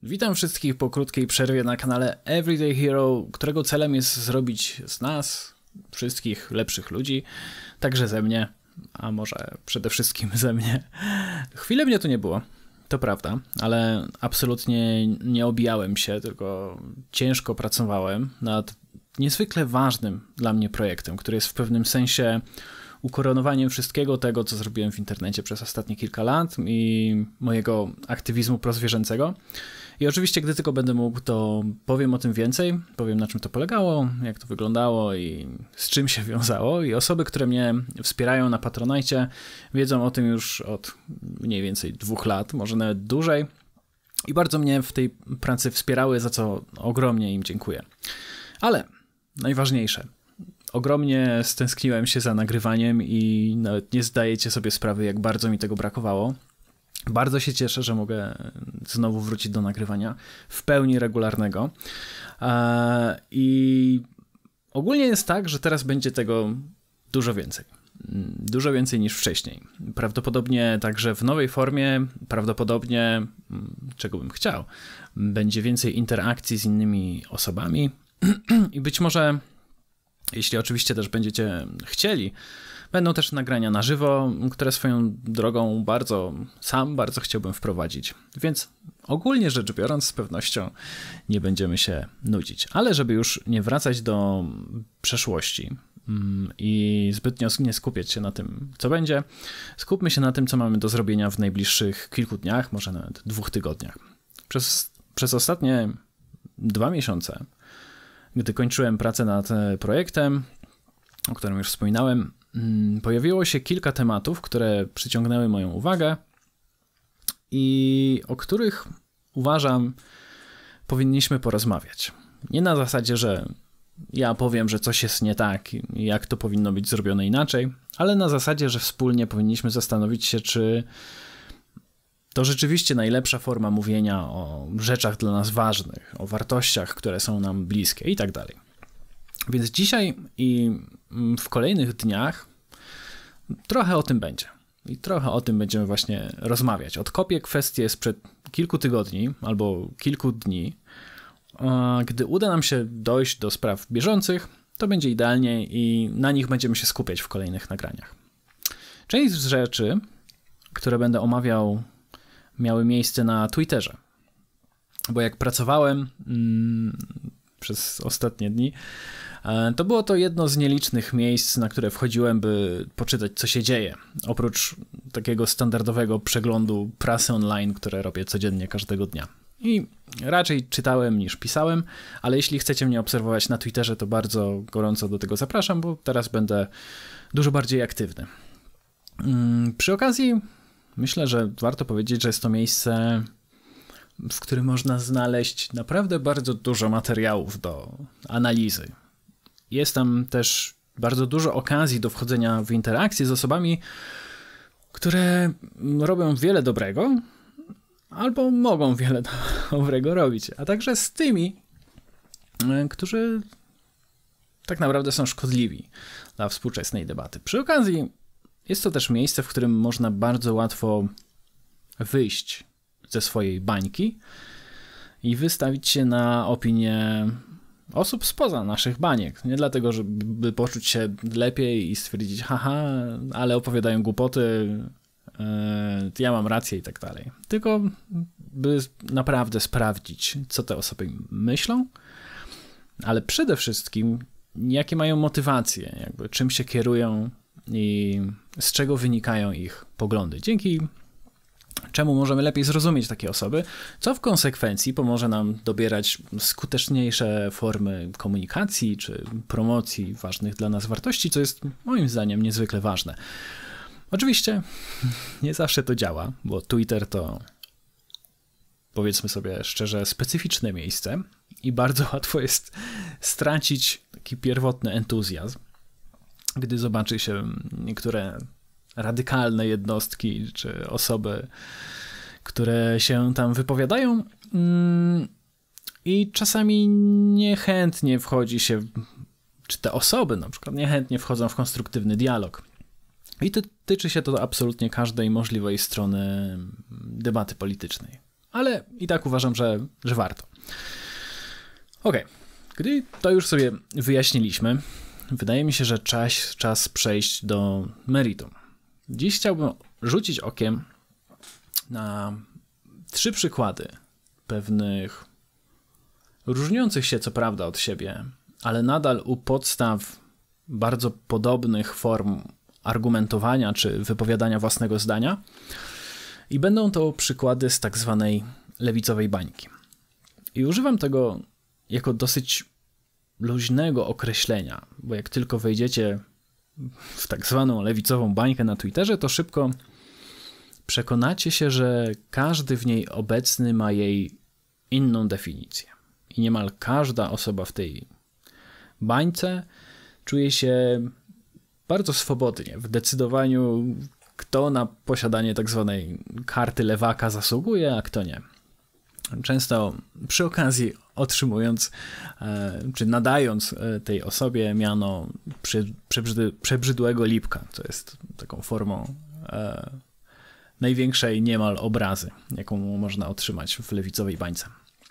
Witam wszystkich po krótkiej przerwie na kanale Everyday Hero, którego celem jest zrobić z nas wszystkich lepszych ludzi, także ze mnie, a może przede wszystkim ze mnie. Chwilę mnie tu nie było, to prawda, ale absolutnie nie obijałem się, tylko ciężko pracowałem nad niezwykle ważnym dla mnie projektem, który jest w pewnym sensie ukoronowaniem wszystkiego tego, co zrobiłem w internecie przez ostatnie kilka lat i mojego aktywizmu prozwierzęcego. I oczywiście, gdy tylko będę mógł, to powiem o tym więcej, powiem, na czym to polegało, jak to wyglądało i z czym się wiązało. I osoby, które mnie wspierają na Patronite, wiedzą o tym już od mniej więcej 2 lat, może nawet dłużej. I bardzo mnie w tej pracy wspierały, za co ogromnie im dziękuję. Ale najważniejsze, ogromnie stęskniłem się za nagrywaniem i nawet nie zdajecie sobie sprawy, jak bardzo mi tego brakowało. Bardzo się cieszę, że mogę znowu wrócić do nagrywania w pełni regularnego. I ogólnie jest tak, że teraz będzie tego dużo więcej. Dużo więcej niż wcześniej. Prawdopodobnie także w nowej formie, prawdopodobnie, czego bym chciał, będzie więcej interakcji z innymi osobami i być może, jeśli oczywiście też będziecie chcieli, będą też nagrania na żywo, które swoją drogą bardzo chciałbym wprowadzić. Więc ogólnie rzecz biorąc, z pewnością nie będziemy się nudzić. Ale żeby już nie wracać do przeszłości i zbytnio nie skupiać się na tym, co będzie, skupmy się na tym, co mamy do zrobienia w najbliższych kilku dniach, może nawet 2 tygodniach. Przez ostatnie 2 miesiące, gdy kończyłem pracę nad projektem, o którym już wspominałem, pojawiło się kilka tematów, które przyciągnęły moją uwagę i o których uważam powinniśmy porozmawiać. Nie na zasadzie, że ja powiem, że coś jest nie tak i jak to powinno być zrobione inaczej, ale na zasadzie, że wspólnie powinniśmy zastanowić się, czy to rzeczywiście najlepsza forma mówienia o rzeczach dla nas ważnych, o wartościach, które są nam bliskie i tak dalej. Więc dzisiaj i w kolejnych dniach trochę o tym będzie. I trochę o tym będziemy właśnie rozmawiać. Odkopię kwestie sprzed kilku tygodni albo kilku dni. Gdy uda nam się dojść do spraw bieżących, to będzie idealnie i na nich będziemy się skupiać w kolejnych nagraniach. Część z rzeczy, które będę omawiał, miały miejsce na Twitterze. Bo jak pracowałem przez ostatnie dni, to było to jedno z nielicznych miejsc, na które wchodziłem, by poczytać, co się dzieje. Oprócz takiego standardowego przeglądu prasy online, które robię codziennie, każdego dnia. I raczej czytałem niż pisałem, ale jeśli chcecie mnie obserwować na Twitterze, to bardzo gorąco do tego zapraszam, bo teraz będę dużo bardziej aktywny. Przy okazji myślę, że warto powiedzieć, że jest to miejsce, w którym można znaleźć naprawdę bardzo dużo materiałów do analizy. Jest tam też bardzo dużo okazji do wchodzenia w interakcję z osobami, które robią wiele dobrego albo mogą wiele dobrego robić, a także z tymi, którzy tak naprawdę są szkodliwi dla współczesnej debaty. Przy okazji jest to też miejsce, w którym można bardzo łatwo wyjść ze swojej bańki i wystawić się na opinię osób spoza naszych baniek. Nie dlatego, żeby poczuć się lepiej i stwierdzić, haha, ale opowiadają głupoty, ja mam rację i tak dalej. Tylko by naprawdę sprawdzić, co te osoby myślą, ale przede wszystkim jakie mają motywacje, jakby czym się kierują i z czego wynikają ich poglądy. Dzięki czemu możemy lepiej zrozumieć takie osoby, co w konsekwencji pomoże nam dobierać skuteczniejsze formy komunikacji czy promocji ważnych dla nas wartości, co jest moim zdaniem niezwykle ważne. Oczywiście nie zawsze to działa, bo Twitter to, powiedzmy sobie szczerze, specyficzne miejsce i bardzo łatwo jest stracić taki pierwotny entuzjazm, gdy zobaczy się niektóre radykalne jednostki czy osoby, które się tam wypowiadają i czasami niechętnie wchodzi się, czy te osoby na przykład niechętnie wchodzą w konstruktywny dialog. I tyczy się to absolutnie każdej możliwej strony debaty politycznej. ale i tak uważam, że warto. Okej, gdy to już sobie wyjaśniliśmy, wydaje mi się, że czas przejść do meritum. Dziś chciałbym rzucić okiem na 3 przykłady pewnych różniących się co prawda od siebie, ale nadal u podstaw bardzo podobnych form argumentowania czy wypowiadania własnego zdania. I będą to przykłady z tak zwanej lewicowej bańki. I używam tego jako dosyć luźnego określenia, bo jak tylko wejdziecie w tak zwaną lewicową bańkę na Twitterze, to szybko przekonacie się, że każdy w niej obecny ma jej inną definicję. I niemal każda osoba w tej bańce czuje się bardzo swobodnie w decydowaniu, kto na posiadanie tak zwanej karty lewaka zasługuje, a kto nie. Często przy okazji otrzymując, czy nadając tej osobie miano przebrzydłego lipka, co jest taką formą największej niemal obrazy, jaką można otrzymać w lewicowej bańce.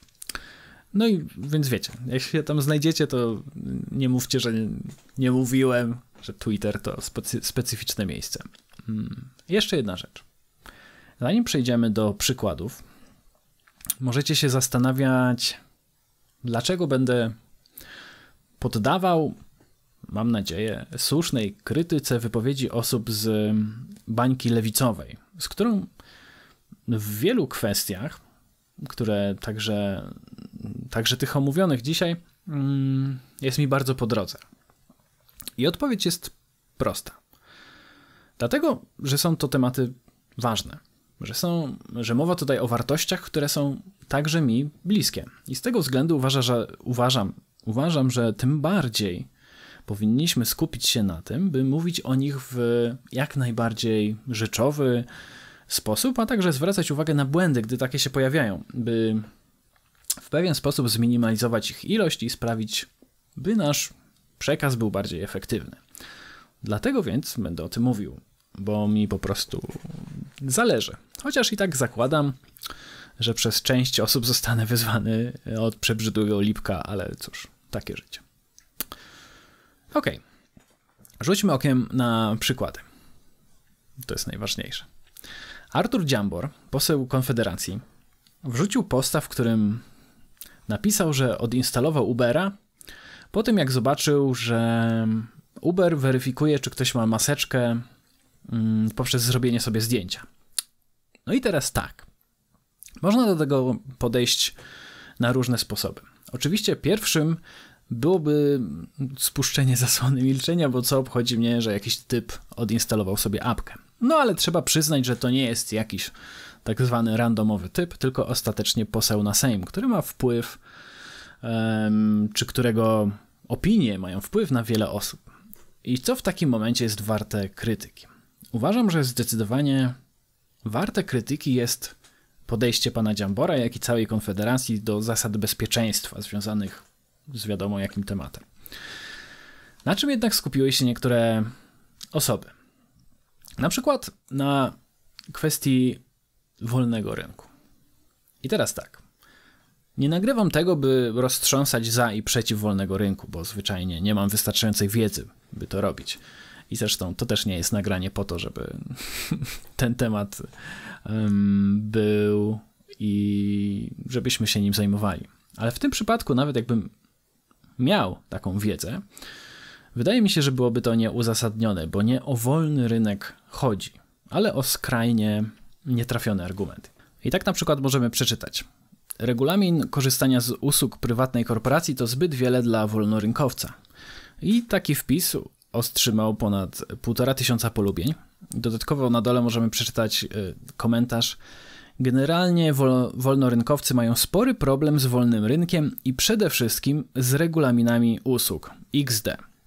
No i więc wiecie, jak się tam znajdziecie, to nie mówcie, że nie mówiłem, że Twitter to specyficzne miejsce. Jeszcze jedna rzecz. Zanim przejdziemy do przykładów, możecie się zastanawiać, dlaczego będę poddawał, mam nadzieję, słusznej krytyce wypowiedzi osób z bańki lewicowej, z którą w wielu kwestiach, które także tych omówionych dzisiaj, jest mi bardzo po drodze. I odpowiedź jest prosta. Dlatego, że są to tematy ważne, że mowa tutaj o wartościach, które są także mi bliskie. I z tego względu uważam, że tym bardziej powinniśmy skupić się na tym, by mówić o nich w jak najbardziej rzeczowy sposób, a także zwracać uwagę na błędy, gdy takie się pojawiają, by w pewien sposób zminimalizować ich ilość i sprawić, by nasz przekaz był bardziej efektywny. Dlatego więc będę o tym mówił, bo mi po prostu zależy. Chociaż i tak zakładam, że przez część osób zostanę wyzwany od przebrzydłego lipka, ale cóż, takie życie. Okej. Rzućmy okiem na przykłady. To jest najważniejsze. Artur Dziambor, poseł Konfederacji, wrzucił posta, w którym napisał, że odinstalował Ubera po tym, jak zobaczył, że Uber weryfikuje, czy ktoś ma maseczkę poprzez zrobienie sobie zdjęcia. No i teraz tak. Można do tego podejść na różne sposoby. Oczywiście pierwszym byłoby spuszczenie zasłony milczenia, bo co obchodzi mnie, że jakiś typ odinstalował sobie apkę. No ale trzeba przyznać, że to nie jest jakiś tak zwany randomowy typ, tylko ostatecznie poseł na Sejm, który ma wpływ, czy którego opinie mają wpływ na wiele osób. I co w takim momencie jest warte krytyki? Uważam, że zdecydowanie warte krytyki jest podejście pana Dziambora, jak i całej Konfederacji do zasad bezpieczeństwa związanych z wiadomo jakim tematem. Na czym jednak skupiły się niektóre osoby? Na przykład na kwestii wolnego rynku. I teraz tak. Nie nagrywam tego, by roztrząsać za i przeciw wolnego rynku, bo zwyczajnie nie mam wystarczającej wiedzy, by to robić. I zresztą to też nie jest nagranie po to, żeby ten temat był i żebyśmy się nim zajmowali. Ale w tym przypadku, nawet jakbym miał taką wiedzę, wydaje mi się, że byłoby to nieuzasadnione, bo nie o wolny rynek chodzi, ale o skrajnie nietrafione argumenty. I tak na przykład możemy przeczytać. Regulamin korzystania z usług prywatnej korporacji to zbyt wiele dla wolnorynkowca. I taki wpis otrzymał ponad 1500 polubień. Dodatkowo na dole możemy przeczytać komentarz. Generalnie wolnorynkowcy mają spory problem z wolnym rynkiem i przede wszystkim z regulaminami usług. XD.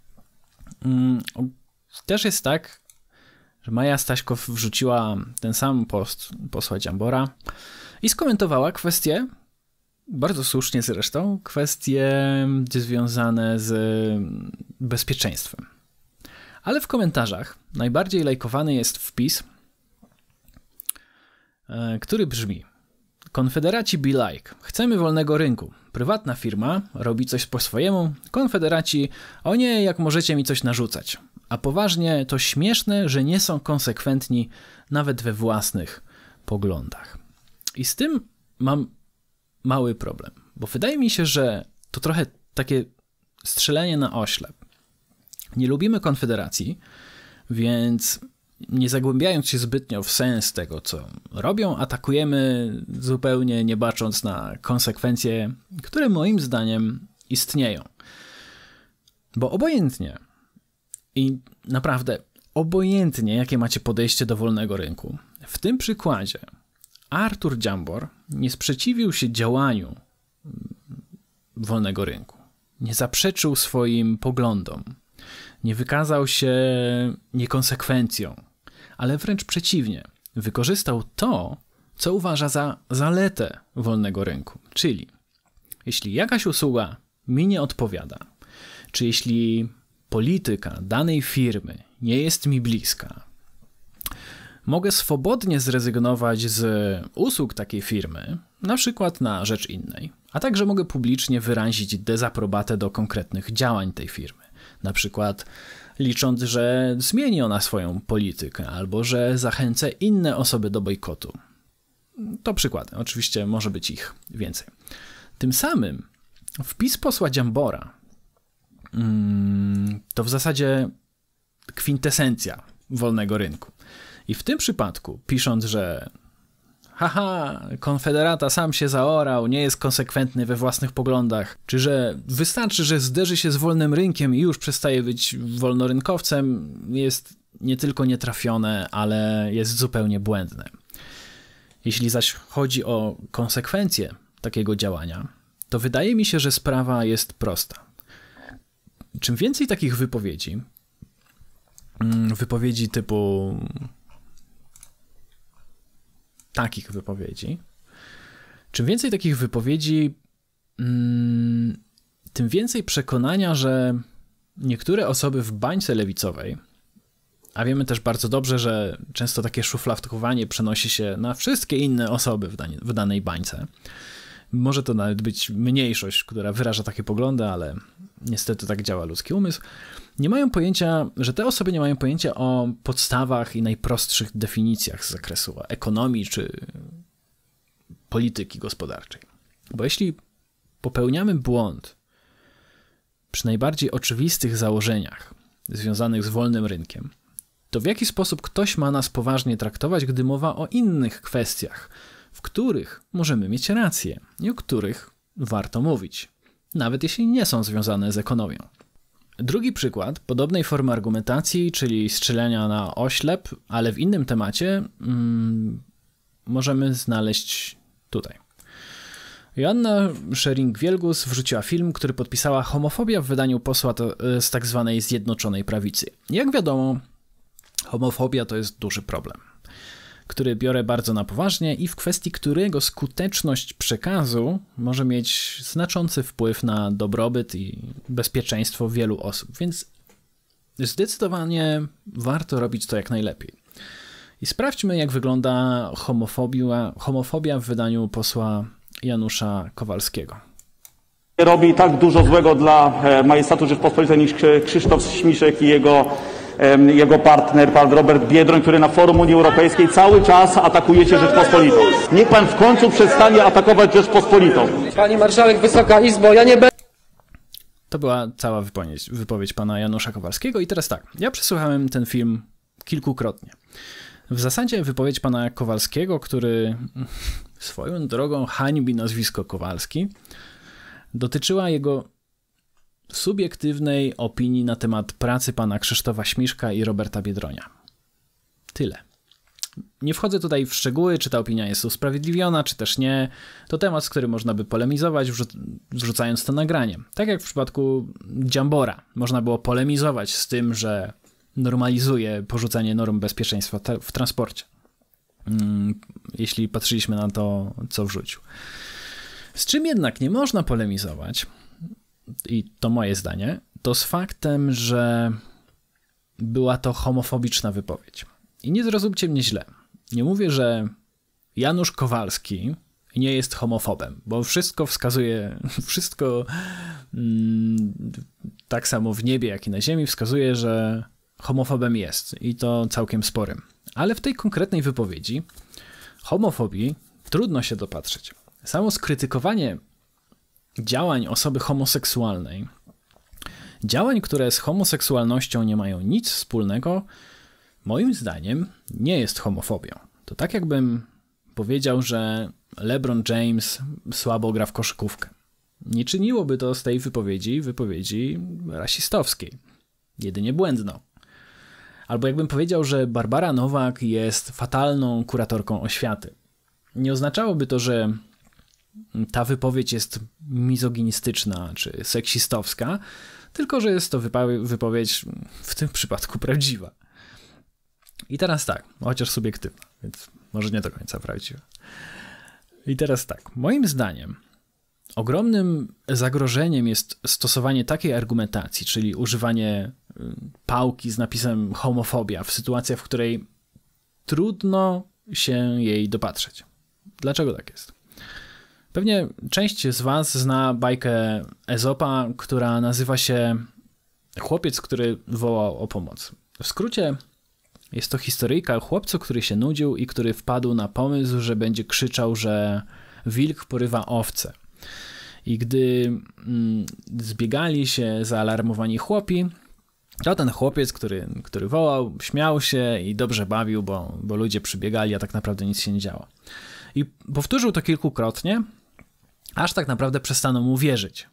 Też jest tak, że Maja Staśkow wrzuciła ten sam post posła Dziambora i skomentowała kwestie, bardzo słusznie zresztą, kwestie związane z bezpieczeństwem. Ale w komentarzach najbardziej lajkowany jest wpis, który brzmi: Konfederaci be like. Chcemy wolnego rynku. Prywatna firma robi coś po swojemu. Konfederaci, o nie, jak możecie mi coś narzucać. A poważnie, to śmieszne, że nie są konsekwentni nawet we własnych poglądach. I z tym mam mały problem, bo wydaje mi się, że to trochę takie strzelenie na oślep. Nie lubimy Konfederacji, więc nie zagłębiając się zbytnio w sens tego, co robią, atakujemy zupełnie nie bacząc na konsekwencje, które moim zdaniem istnieją. Bo obojętnie i naprawdę obojętnie, jakie macie podejście do wolnego rynku, w tym przykładzie Artur Dziambor nie sprzeciwił się działaniu wolnego rynku, nie zaprzeczył swoim poglądom, nie wykazał się niekonsekwencją, ale wręcz przeciwnie, wykorzystał to, co uważa za zaletę wolnego rynku. Czyli jeśli jakaś usługa mi nie odpowiada, czy jeśli polityka danej firmy nie jest mi bliska, mogę swobodnie zrezygnować z usług takiej firmy, na przykład na rzecz innej, a także mogę publicznie wyrazić dezaprobatę do konkretnych działań tej firmy. Na przykład licząc, że zmieni ona swoją politykę albo że zachęcę inne osoby do bojkotu. To przykłady, oczywiście może być ich więcej. Tym samym wpis posła Dziambora to w zasadzie kwintesencja wolnego rynku. I w tym przypadku, pisząc, że haha, Konfederata sam się zaorał, nie jest konsekwentny we własnych poglądach, czy że wystarczy, że zderzy się z wolnym rynkiem i już przestaje być wolnorynkowcem, jest nie tylko nietrafione, ale jest zupełnie błędne. Jeśli zaś chodzi o konsekwencje takiego działania, to wydaje mi się, że sprawa jest prosta. Czym więcej takich wypowiedzi typu czym więcej takich wypowiedzi, tym więcej przekonania, że niektóre osoby w bańce lewicowej, a wiemy też bardzo dobrze, że często takie szufladkowanie przenosi się na wszystkie inne osoby w danej bańce. Może to nawet być mniejszość, która wyraża takie poglądy, ale niestety tak działa ludzki umysł. Że te osoby nie mają pojęcia o podstawach i najprostszych definicjach z zakresu ekonomii czy polityki gospodarczej. Bo jeśli popełniamy błąd przy najbardziej oczywistych założeniach związanych z wolnym rynkiem, to w jaki sposób ktoś ma nas poważnie traktować, gdy mowa o innych kwestiach, w których możemy mieć rację i o których warto mówić, nawet jeśli nie są związane z ekonomią. Drugi przykład podobnej formy argumentacji, czyli strzelania na oślep, ale w innym temacie, możemy znaleźć tutaj. Joanna Schering-Wielgus wrzuciła film, który podpisała homofobia w wydaniu posła z tak zwanej Zjednoczonej Prawicy. Jak wiadomo, homofobia to jest duży problem, który biorę bardzo na poważnie i w kwestii którego skuteczność przekazu może mieć znaczący wpływ na dobrobyt i bezpieczeństwo wielu osób, więc zdecydowanie warto robić to jak najlepiej. I sprawdźmy, jak wygląda homofobia w wydaniu posła Janusza Kowalskiego. Robi tak dużo złego dla majestatu Rzeczpospolitej niż Krzysztof Śmiszek i jego partner, pan Robert Biedroń, który na forum Unii Europejskiej cały czas atakujecie Rzeczpospolitą. Niech pan w końcu przestanie atakować Rzeczpospolitą. Pani marszałek, Wysoka Izbo, ja nie będę... To była cała wypowiedź pana Janusza Kowalskiego i teraz tak, ja przesłuchałem ten film kilkukrotnie. W zasadzie wypowiedź pana Kowalskiego, który swoją drogą hańbi nazwisko Kowalski, dotyczyła jego subiektywnej opinii na temat pracy pana Krzysztofa Śmiszka i Roberta Biedronia. Tyle. Nie wchodzę tutaj w szczegóły, czy ta opinia jest usprawiedliwiona, czy też nie. To temat, z którym można by polemizować, wrzucając to nagranie. Tak jak w przypadku Dziambora. Można było polemizować z tym, że normalizuje porzucanie norm bezpieczeństwa w transporcie. Jeśli patrzyliśmy na to, co wrzucił. Z czym jednak nie można polemizować, i to moje zdanie, to z faktem, że była to homofobiczna wypowiedź. I nie zrozumcie mnie źle. Nie mówię, że Janusz Kowalski nie jest homofobem, bo wszystko wskazuje, tak samo w niebie, jak i na ziemi wskazuje, że homofobem jest i to całkiem sporym. Ale w tej konkretnej wypowiedzi homofobii trudno się dopatrzeć. Samo skrytykowanie działań osoby homoseksualnej, działań, które z homoseksualnością nie mają nic wspólnego, moim zdaniem nie jest homofobią. To tak jakbym powiedział, że LeBron James słabo gra w koszykówkę. Nie czyniłoby to z tej wypowiedzi rasistowskiej. Jedynie błędną. Albo jakbym powiedział, że Barbara Nowak jest fatalną kuratorką oświaty. Nie oznaczałoby to, że ta wypowiedź jest mizoginistyczna czy seksistowska, tylko że jest to wypowiedź w tym przypadku prawdziwa. I teraz tak, chociaż subiektywna, więc może nie do końca prawdziwa. I teraz tak, moim zdaniem ogromnym zagrożeniem jest stosowanie takiej argumentacji, czyli używanie pałki z napisem homofobia w sytuacji, w której trudno się jej dopatrzeć. Dlaczego tak jest? Pewnie część z was zna bajkę Ezopa, która nazywa się Chłopiec, który wołał o pomoc. W skrócie jest to historyjka o chłopcu, który się nudził i który wpadł na pomysł, że będzie krzyczał, że wilk porywa owce. I gdy zbiegali się zaalarmowani chłopi, to ten chłopiec, który wołał, śmiał się i dobrze bawił, bo ludzie przybiegali, a tak naprawdę nic się nie działo. I powtórzył to kilkukrotnie, aż tak naprawdę przestaną mu wierzyć.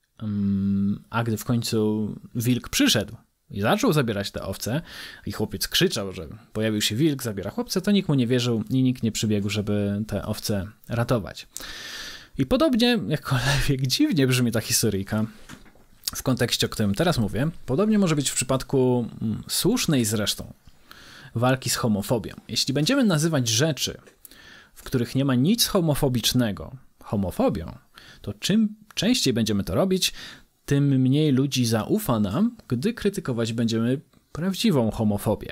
A gdy w końcu wilk przyszedł i zaczął zabierać te owce i chłopiec krzyczał, że pojawił się wilk, zabiera chłopce, to nikt mu nie wierzył i nikt nie przybiegł, żeby te owce ratować. I podobnie, jakkolwiek dziwnie brzmi ta historyjka w kontekście, o którym teraz mówię, podobnie może być w przypadku słusznej zresztą walki z homofobią. Jeśli będziemy nazywać rzeczy, w których nie ma nic homofobicznego, homofobią, to czym częściej będziemy to robić, tym mniej ludzi zaufa nam, gdy krytykować będziemy prawdziwą homofobię.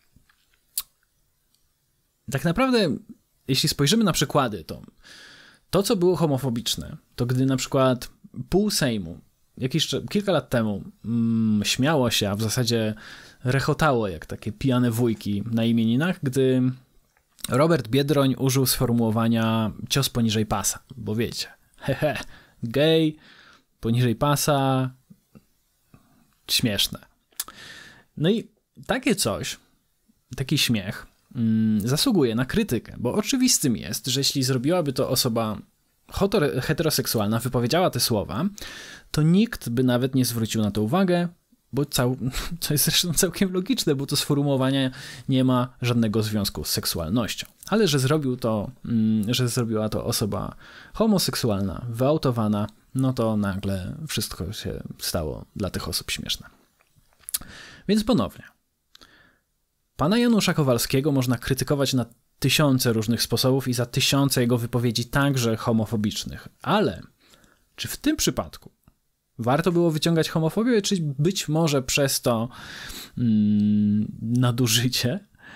Tak naprawdę, jeśli spojrzymy na przykłady, to co było homofobiczne, to gdy na przykład pół Sejmu kilka lat temu śmiało się, a w zasadzie rechotało jak takie pijane wujki na imieninach, gdy Robert Biedroń użył sformułowania cios poniżej pasa, bo wiecie, gej, poniżej pasa, śmieszne. No i takie coś, taki śmiech zasługuje na krytykę, bo oczywistym jest, że jeśli zrobiłaby to osoba heteroseksualna, wypowiedziała te słowa, to nikt by nawet nie zwrócił na to uwagę, bo co jest zresztą całkiem logiczne, bo to sformułowanie nie ma żadnego związku z seksualnością. Ale że zrobiła to osoba homoseksualna, wyautowana, no to nagle wszystko się stało dla tych osób śmieszne. Więc ponownie. Pana Janusza Kowalskiego można krytykować na tysiące różnych sposobów i za tysiące jego wypowiedzi także homofobicznych. Ale czy w tym przypadku warto było wyciągać homofobię, czy być może przez to nadużycie,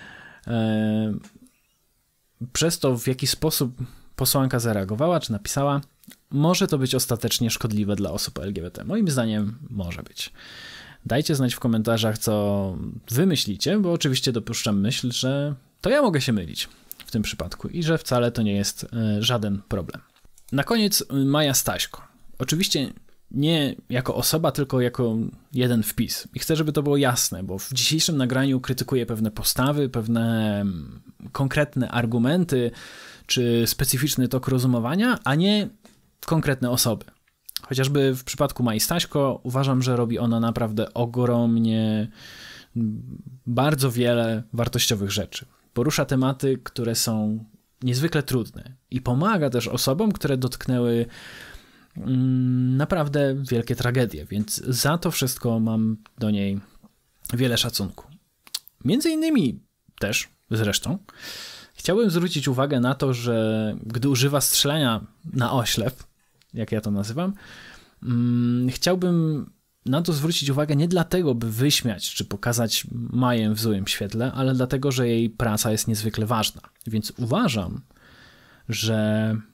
przez to w jaki sposób posłanka zareagowała, czy napisała, może to być ostatecznie szkodliwe dla osób LGBT? Moim zdaniem może być. Dajcie znać w komentarzach, co wy myślicie, bo oczywiście dopuszczam myśl, że to ja mogę się mylić w tym przypadku i że wcale to nie jest żaden problem. Na koniec Maja Staśko. Oczywiście nie jako osoba, tylko jako jeden wpis. I chcę, żeby to było jasne, bo w dzisiejszym nagraniu krytykuję pewne postawy, pewne konkretne argumenty, czy specyficzny tok rozumowania, a nie konkretne osoby. Chociażby w przypadku Mai Staśko uważam, że robi ona naprawdę ogromnie, bardzo wiele wartościowych rzeczy. Porusza tematy, które są niezwykle trudne i pomaga też osobom, które dotknęły naprawdę wielkie tragedie, więc za to wszystko mam do niej wiele szacunku. Między innymi też, zresztą, chciałbym zwrócić uwagę na to, że gdy używa strzelania na oślep, jak ja to nazywam, chciałbym na to zwrócić uwagę nie dlatego, by wyśmiać czy pokazać Maję w złym świetle, ale dlatego, że jej praca jest niezwykle ważna. Więc uważam, że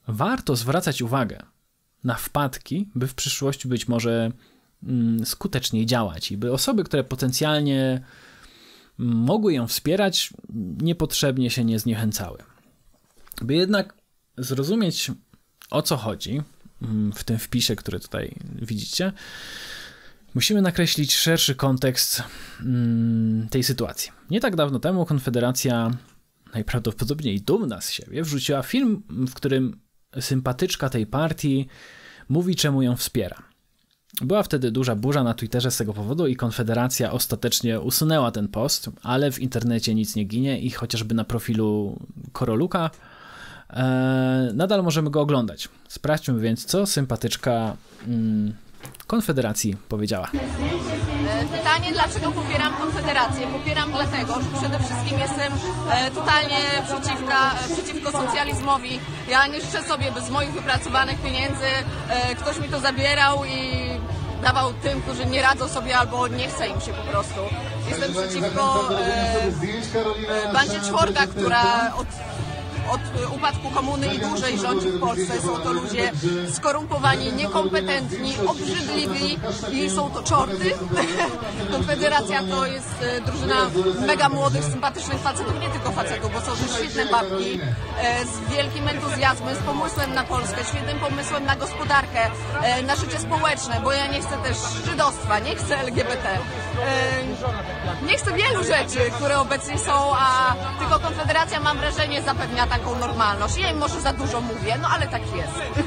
warto zwracać uwagę na wpadki, by w przyszłości być może skuteczniej działać i by osoby, które potencjalnie mogły ją wspierać, niepotrzebnie się nie zniechęcały. By jednak zrozumieć, o co chodzi w tym wpisie, który tutaj widzicie, musimy nakreślić szerszy kontekst tej sytuacji. Nie tak dawno temu Konfederacja, najprawdopodobniej dumna z siebie, wrzuciła film, w którym sympatyczka tej partii mówi, czemu ją wspiera. Była wtedy duża burza na Twitterze z tego powodu i Konfederacja ostatecznie usunęła ten post, ale w internecie nic nie ginie i chociażby na profilu Koroluka nadal możemy go oglądać. Sprawdźmy więc, co sympatyczka Konfederacji powiedziała. Pytanie, dlaczego popieram Konfederację? Popieram dlatego, że przede wszystkim jestem totalnie przeciwko socjalizmowi. Ja nie życzę sobie, by z moich wypracowanych pieniędzy ktoś mi to zabierał i dawał tym, którzy nie radzą sobie albo nie chce im się po prostu. Jestem przeciwko bandzie czworga, która od upadku komuny i dłużej rządzi w Polsce. Są to ludzie skorumpowani, niekompetentni, obrzydliwi i są to czorty. Konfederacja to jest drużyna mega młodych, sympatycznych facetów, nie tylko facetów, bo są to świetne babki z wielkim entuzjazmem, z pomysłem na Polskę, świetnym pomysłem na gospodarkę, na życie społeczne, bo ja nie chcę też żydostwa, nie chcę LGBT. Nie chcę wielu rzeczy, które obecnie są, a tylko Konfederacja, mam wrażenie, zapewnia taką normalność. Ja im może za dużo mówię, no ale tak jest.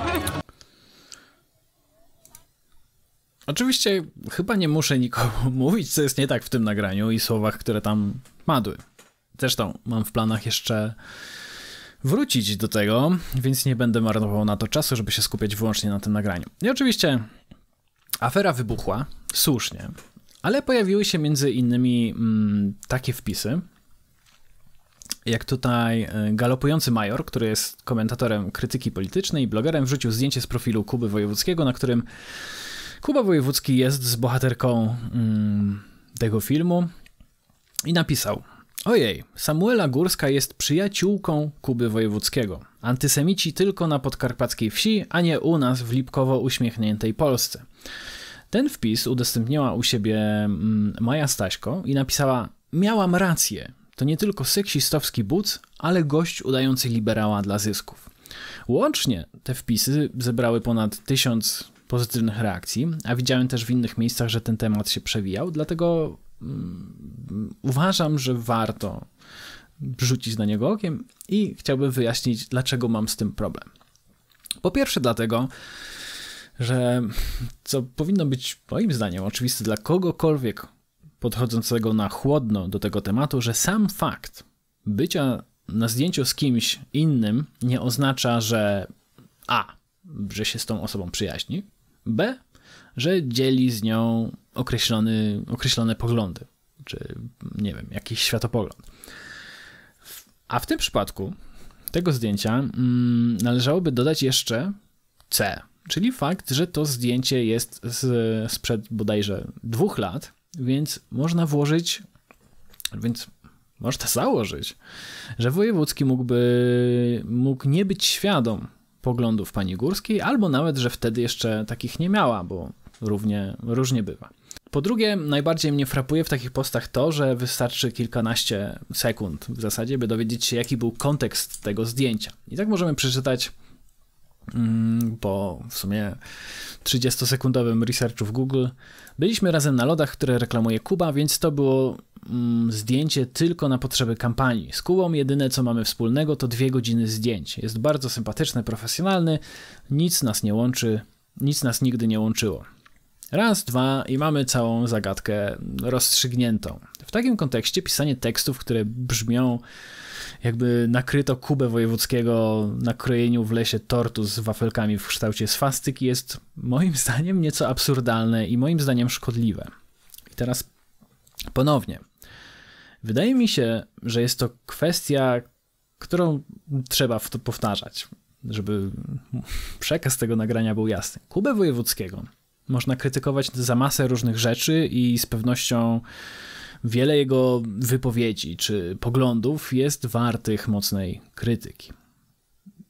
Oczywiście chyba nie muszę nikomu mówić, co jest nie tak w tym nagraniu i słowach, które tam padły. Zresztą mam w planach jeszcze wrócić do tego, więc nie będę marnował na to czasu, żeby się skupiać wyłącznie na tym nagraniu. I oczywiście afera wybuchła, słusznie, ale pojawiły się między innymi takie wpisy, jak tutaj Galopujący Major, który jest komentatorem krytyki politycznej i blogerem, wrzucił zdjęcie z profilu Kuby Wojewódzkiego, na którym Kuba Wojewódzki jest z bohaterką tego filmu i napisał: ojej, Samuela Górska jest przyjaciółką Kuby Wojewódzkiego. Antysemici tylko na podkarpackiej wsi, a nie u nas w lipkowo uśmiechniętej Polsce. Ten wpis udostępniła u siebie Maja Staśko i napisała: miałam rację. To nie tylko seksistowski buc, ale gość udający liberała dla zysków. Łącznie te wpisy zebrały ponad 1000 pozytywnych reakcji, a widziałem też w innych miejscach, że ten temat się przewijał, dlatego uważam, że warto rzucić na niego okiem i chciałbym wyjaśnić, dlaczego mam z tym problem. Po pierwsze dlatego, że co powinno być moim zdaniem oczywiste dla kogokolwiek podchodzącego na chłodno do tego tematu, że sam fakt bycia na zdjęciu z kimś innym nie oznacza, że a, że się z tą osobą przyjaźni, b, że dzieli z nią określone poglądy, czy nie wiem, jakiś światopogląd. A w tym przypadku tego zdjęcia należałoby dodać jeszcze c, czyli fakt, że to zdjęcie jest sprzed bodajże 2 lat, więc można założyć, że Wojewódzki mógł nie być świadom poglądów pani Górskiej, albo nawet, że wtedy jeszcze takich nie miała, bo różnie bywa. Po drugie, najbardziej mnie frapuje w takich postach to, że wystarczy kilkanaście sekund w zasadzie, by dowiedzieć się, jaki był kontekst tego zdjęcia. I tak możemy przeczytać po w sumie 30-sekundowym researchu w Google. Byliśmy razem na lodach, które reklamuje Kuba, więc to było zdjęcie tylko na potrzeby kampanii. Z Kubą jedyne, co mamy wspólnego, to 2 godziny zdjęć. Jest bardzo sympatyczny, profesjonalny, nic nas nigdy nie łączyło. Raz, 2 i mamy całą zagadkę rozstrzygniętą. W takim kontekście pisanie tekstów, które brzmią, jakby nakryto Kubę Wojewódzkiego na krojeniu w lesie tortu z wafelkami w kształcie swastyki, jest moim zdaniem nieco absurdalne i moim zdaniem szkodliwe. I teraz ponownie. Wydaje mi się, że jest to kwestia, którą trzeba powtarzać, żeby przekaz tego nagrania był jasny. Kubę Wojewódzkiego można krytykować za masę różnych rzeczy i z pewnością wiele jego wypowiedzi czy poglądów jest wartych mocnej krytyki.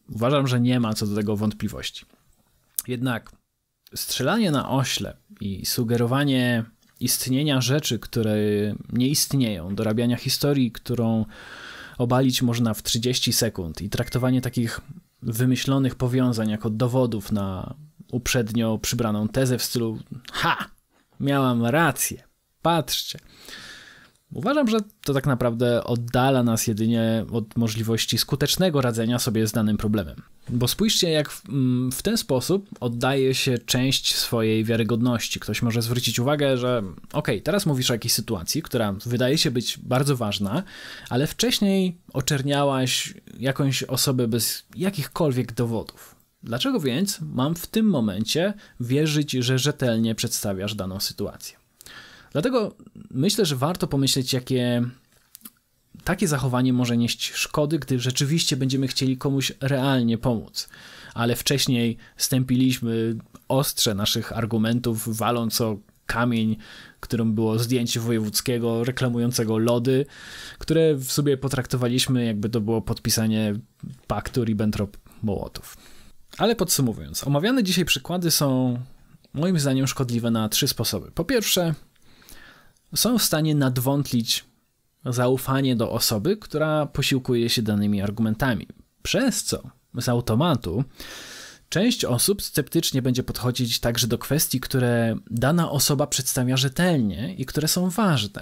Uważam, że nie ma co do tego wątpliwości. Jednak strzelanie na oślep i sugerowanie istnienia rzeczy, które nie istnieją, dorabiania historii, którą obalić można w 30 sekund i traktowanie takich wymyślonych powiązań jako dowodów na uprzednio przybraną tezę w stylu miałam rację, patrzcie. Uważam, że to tak naprawdę oddala nas jedynie od możliwości skutecznego radzenia sobie z danym problemem. Bo spójrzcie, jak w ten sposób oddaje się część swojej wiarygodności. Ktoś może zwrócić uwagę, że teraz mówisz o jakiejś sytuacji, która wydaje się być bardzo ważna, ale wcześniej oczerniałaś jakąś osobę bez jakichkolwiek dowodów. Dlaczego więc mam w tym momencie wierzyć, że rzetelnie przedstawiasz daną sytuację? Dlatego myślę, że warto pomyśleć, jakie takie zachowanie może nieść szkody, gdy rzeczywiście będziemy chcieli komuś realnie pomóc. Ale wcześniej stępiliśmy ostrze naszych argumentów, waląc o kamień, którym było zdjęcie wojewódzkiego reklamującego lody, które w sobie potraktowaliśmy, jakby to było podpisanie paktu Ribbentrop-Mołotow. Ale podsumowując, omawiane dzisiaj przykłady są moim zdaniem szkodliwe na 3 sposoby. Po pierwsze, są w stanie nadwątlić zaufanie do osoby, która posiłkuje się danymi argumentami. Przez co z automatu część osób sceptycznie będzie podchodzić także do kwestii, które dana osoba przedstawia rzetelnie i które są ważne.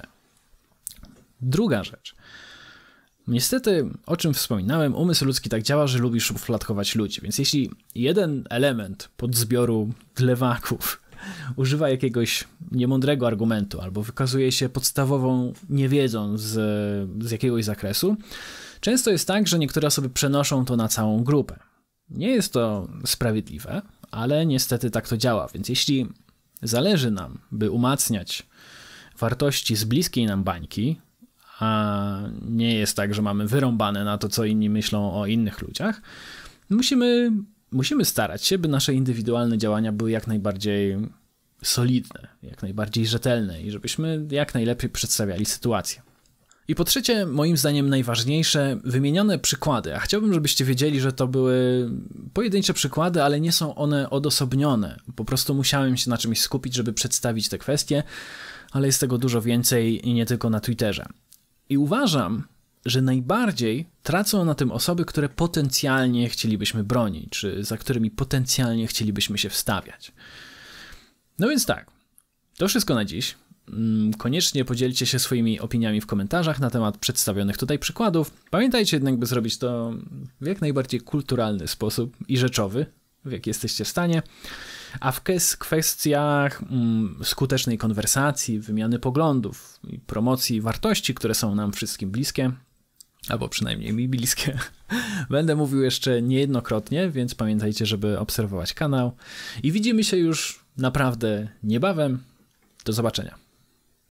Druga rzecz. Niestety, o czym wspominałem, umysł ludzki tak działa, że lubi szufladkować ludzi. Więc jeśli jeden element podzbioru lewaków używa jakiegoś niemądrego argumentu albo wykazuje się podstawową niewiedzą z jakiegoś zakresu, często jest tak, że niektóre osoby przenoszą to na całą grupę. Nie jest to sprawiedliwe, ale niestety tak to działa, więc jeśli zależy nam, by umacniać wartości z bliskiej nam bańki, a nie jest tak, że mamy wyrąbane na to, co inni myślą o innych ludziach, musimy starać się, by nasze indywidualne działania były jak najbardziej solidne, jak najbardziej rzetelne i żebyśmy jak najlepiej przedstawiali sytuację. I po trzecie, moim zdaniem najważniejsze, wymienione przykłady. A chciałbym, żebyście wiedzieli, że to były pojedyncze przykłady, ale nie są one odosobnione. Po prostu musiałem się na czymś skupić, żeby przedstawić te kwestie, ale jest tego dużo więcej i nie tylko na Twitterze. I uważam, że najbardziej tracą na tym osoby, które potencjalnie chcielibyśmy bronić, czy za którymi potencjalnie chcielibyśmy się wstawiać. No więc tak, to wszystko na dziś. Koniecznie podzielcie się swoimi opiniami w komentarzach na temat przedstawionych tutaj przykładów. Pamiętajcie jednak, by zrobić to w jak najbardziej kulturalny sposób i rzeczowy, w jaki jesteście w stanie. A w kwestiach skutecznej konwersacji, wymiany poglądów i promocji wartości, które są nam wszystkim bliskie, albo przynajmniej mi bliskie, będę mówił jeszcze niejednokrotnie, więc pamiętajcie, żeby obserwować kanał. I widzimy się już naprawdę niebawem. Do zobaczenia.